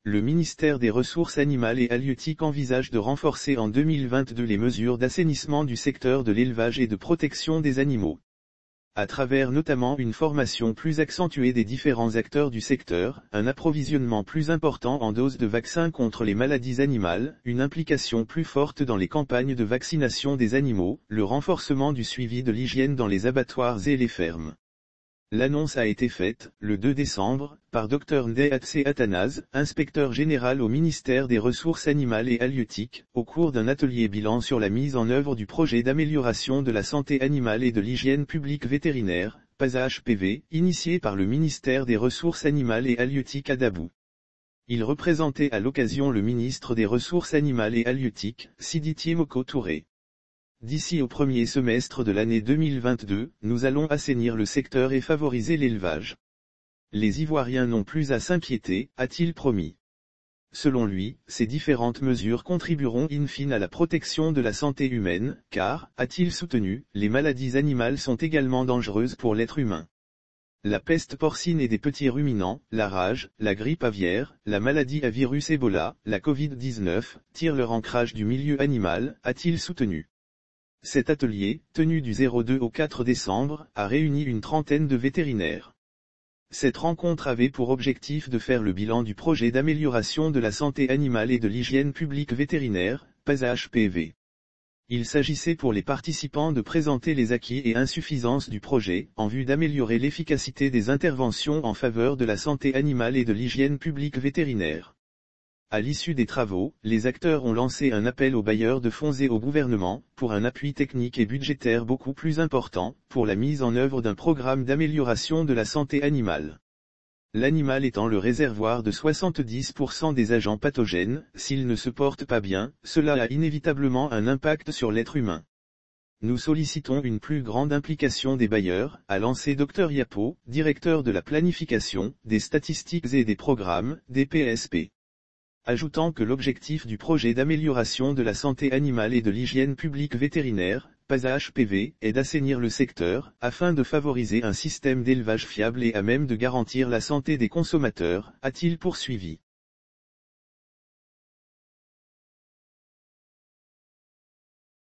Le ministère des Ressources animales et halieutiques envisage de renforcer en 2022 les mesures d'assainissement du secteur de l'élevage et de protection des animaux. À travers notamment une formation plus accentuée des différents acteurs du secteur, un approvisionnement plus important en doses de vaccins contre les maladies animales, une implication plus forte dans les campagnes de vaccination des animaux, le renforcement du suivi de l'hygiène dans les abattoirs et les fermes. L'annonce a été faite, le 2 décembre, par Dr Ndetse Athanase, inspecteur général au ministère des Ressources animales et halieutiques, au cours d'un atelier bilan sur la mise en œuvre du projet d'amélioration de la santé animale et de l'hygiène publique vétérinaire, PASA-HPV, initié par le ministère des Ressources animales et halieutiques à Dabou. Il représentait à l'occasion le ministre des Ressources animales et halieutiques, Siditi Moko Touré. D'ici au premier semestre de l'année 2022, nous allons assainir le secteur et favoriser l'élevage. Les Ivoiriens n'ont plus à s'inquiéter, a-t-il promis. Selon lui, ces différentes mesures contribueront in fine à la protection de la santé humaine, car, a-t-il soutenu, les maladies animales sont également dangereuses pour l'être humain. La peste porcine et des petits ruminants, la rage, la grippe aviaire, la maladie à virus Ebola, la Covid-19, tirent leur ancrage du milieu animal, a-t-il soutenu. Cet atelier, tenu du 02 au 4 décembre, a réuni une trentaine de vétérinaires. Cette rencontre avait pour objectif de faire le bilan du projet d'amélioration de la santé animale et de l'hygiène publique vétérinaire, PASA-HPV. Il s'agissait pour les participants de présenter les acquis et insuffisances du projet, en vue d'améliorer l'efficacité des interventions en faveur de la santé animale et de l'hygiène publique vétérinaire. À l'issue des travaux, les acteurs ont lancé un appel aux bailleurs de fonds et au gouvernement, pour un appui technique et budgétaire beaucoup plus important, pour la mise en œuvre d'un programme d'amélioration de la santé animale. L'animal étant le réservoir de 70% des agents pathogènes, s'il ne se porte pas bien, cela a inévitablement un impact sur l'être humain. Nous sollicitons une plus grande implication des bailleurs, a lancé Dr Yapo, directeur de la planification, des statistiques et des programmes, des PSP. Ajoutant que l'objectif du projet d'amélioration de la santé animale et de l'hygiène publique vétérinaire, PASA-HPV, est d'assainir le secteur, afin de favoriser un système d'élevage fiable et à même de garantir la santé des consommateurs, a-t-il poursuivi.